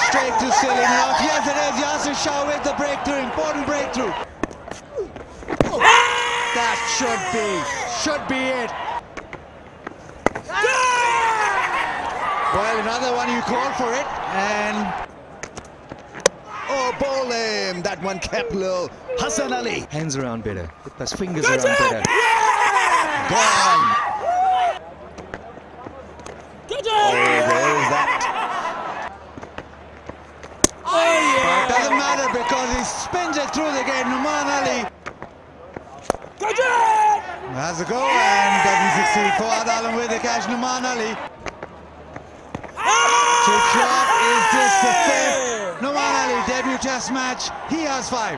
straight to ceiling off. Yes, it is. Yasir Shah with the breakthrough. Important breakthrough. That should be it. Well, another one, you call for it, and oh, ball aim. That one kept low. Hassan Ali. Hands around better. Put those fingers around better. Gone. Oh, there is that. But it doesn't matter because he spins it through the gate. Numan Ali has a go and doesn't succeed. Fuad Alam with the catch. Numan Ali. Chip shot. Is this the fifth? Numan Ali debut test match. He has 5.